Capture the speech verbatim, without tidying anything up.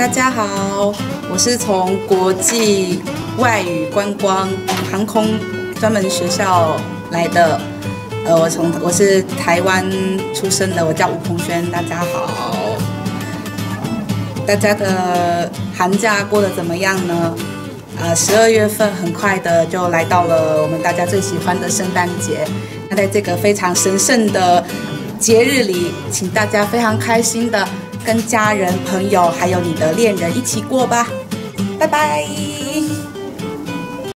大家好，我是从国际外语观光航空专门学校来的。呃，我从我是台湾出生的，我叫吴鹏轩。大家好，大家的寒假过得怎么样呢？呃，十二月份很快的就来到了我们大家最喜欢的圣诞节。那在这个非常神圣的节日里，请大家非常开心的跟家人、朋友还有你的恋人一起过吧。拜拜。